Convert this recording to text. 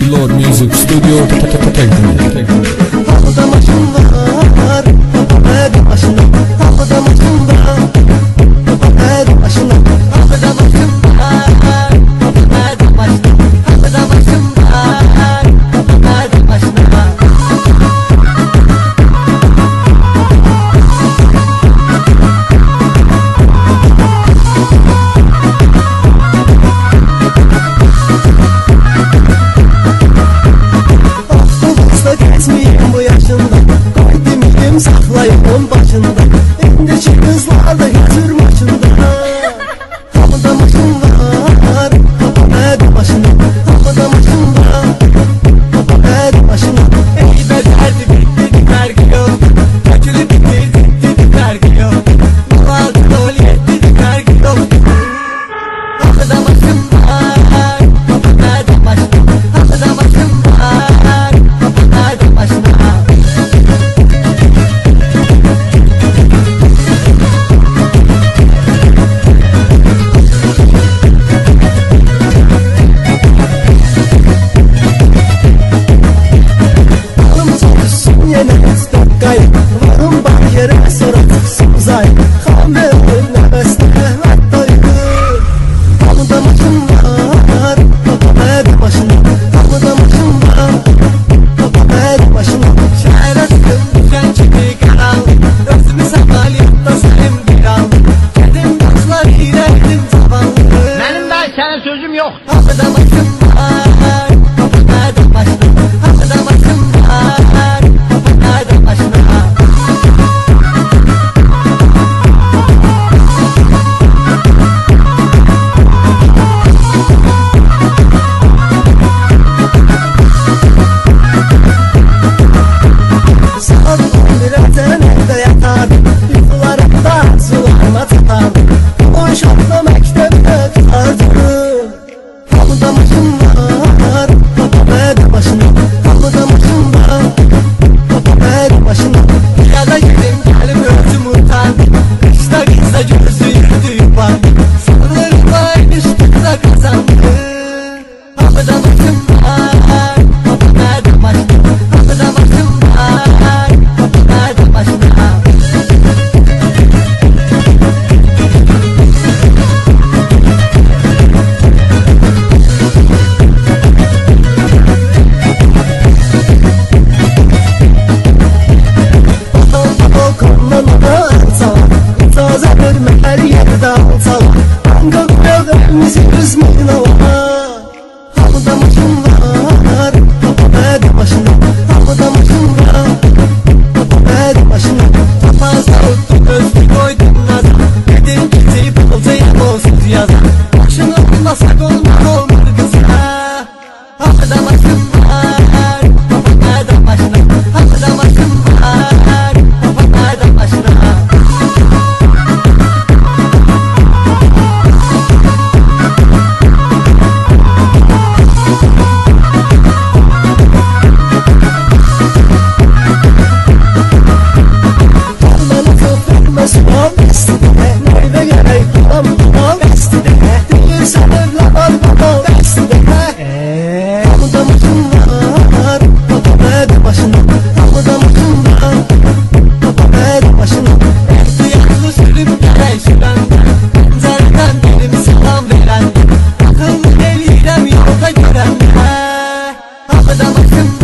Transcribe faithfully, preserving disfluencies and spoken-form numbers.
Lord Music Studio Teknik. Havada maçım var, havada başına. Havada maçım var, havada başına. Havada maçım var, havada başına. Havada maçım var, havada başına. Gezmeyeyim bu yaşımda, kalbimiyim saklayalım başında. İndiki kızlar da götür maçında. Havada maçım var, havada başına. Havada maçım var, havada başına. Ey be derdi bitti vergi yok, kötülü bitti bitti vergi yok. Muhakkak dolu yetti vergi yok. Havada maçım var, havada başına. Havada maçım var, havada başına. Alım çalışsın yine dört kay. Varım var yere sonra tıksın uzay. Kamil nefesle hattaydı. Havada maçım var, havada başına. Havada maçım var, havada başına. Şehre çıktım düşen çıktı karal. Özümü sakalyapta selim bir al. Kedim dostlar ilerledim zavallı. Benim daha sana sözüm yok. Havada maçım var, havada başına. Havada maçım var, havada başına. Saat on birden evde yatardım. Uykularımda sularıma tutardım. O şokla mektepte tutardım. Havada maçım var, havada başına. Havada maçım var, havada başına. Ya da yedim gelim özüm utandım. Kışta kızda gözü yürüdü yuvardı. Sanırım aynı kızda kazandı. Havada maçım var, havada başına. Havada maçım var, havada başına. Konmana alsalar, taze verme her yerde alsalar. Hangi kuyağımızı üzmeyin Allah'a. Havada maçım var, havada başına. Havada maçım var, havada başına. Fazla uttu gözlü koydum nazar. Dedim ki teyip olacağım olsuz yazar. Başını bulmasak olmaz olmadı kıza. Havada maçım var, havada başına. Havada maçım var, havada başına. Tarlanı toplarma suam estide. Meyve gerek bulam bulam estide. Değil sanırla al babam estide. Havada maçım var, havada başına. Havada maçım var, havada başına. Ehtiyatlı sürüp gelen şuranda. Penzereden benim selam veren. Akıllı delirem yolda gören. Havada maçım